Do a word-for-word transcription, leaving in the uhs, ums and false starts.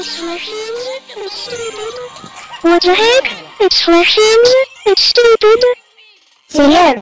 It's Russians. It's stupid. What the heck? It's Russians. It's stupid. So yeah,